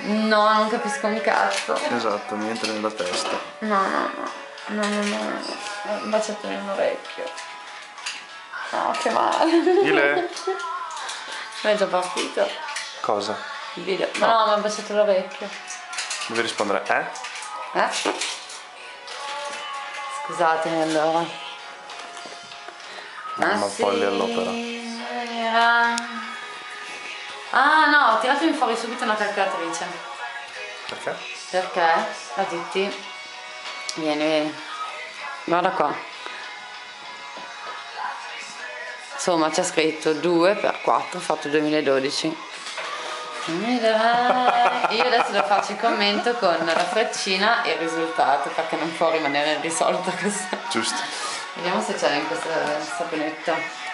No, non capisco un cazzo. Esatto, mi entra nella testa. No. Baciato nell'orecchio. No, che male. Ile? Ma è già partito Cosa? il video. No, mi ha baciato l'orecchio. Devi rispondere, Scusatemi allora. Mamma Polly all'opera. Ah no, tiratemi fuori subito una calcolatrice. Perché? Perché? A tutti. Vieni. Guarda qua. Insomma c'è scritto 2 per 4, ho fatto 2012. Io adesso lo faccio il commento con la freccina e il risultato, perché non può rimanere irrisolto questo. Giusto. Vediamo se c'è in questa saponetta.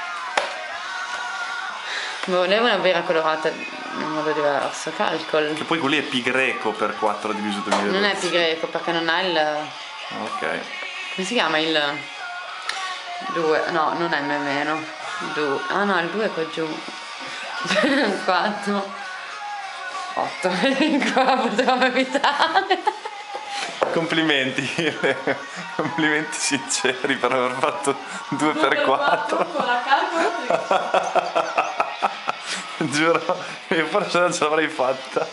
Volevo una birra colorata in modo diverso. Calcol. Che poi quelli è pi greco per 4 diviso 2012. Non è pi greco perché non ha il. Ok. Come si chiama il 2? No, non è meno. 2. Ah no, il 2 è qua giù. 4. 8. Qua potevamo evitare. Complimenti. Complimenti sinceri per aver fatto 2 per 4. Con la calcolatrice. Giuro, io forse non ce l'avrei fatta.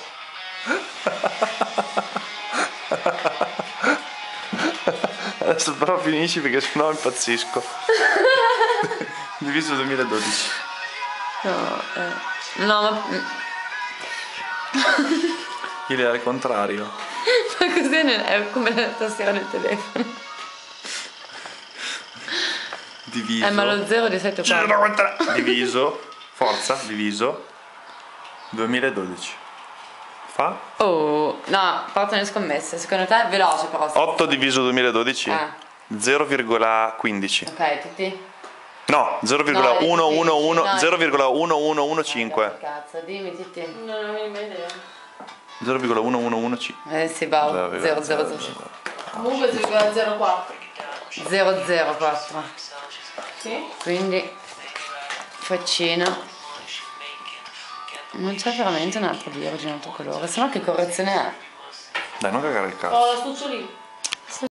Adesso però finisci perché sennò impazzisco. Diviso 2012. No, ma. Io è al contrario. Ma così è come la tastiera del telefono. Diviso. Ma lo 0 di 7 qua. Diviso. Forza, diviso 2012. Fa? Oh, no, partono le scommesse. Secondo te è veloce però. 8 diviso 2012? Ah. 0,15. Ok, tutti? No, 0,1115. Cazzo, dimmi tutti. Non ho idea. 0,1115. Sì, bravo. 000. Comunque 0,04. 004. Sì? Quindi faccina. Non c'è veramente un altro birra di un altro colore. Se no che correzione è? Dai, non cagare il cazzo. Ho l'astuccio lì.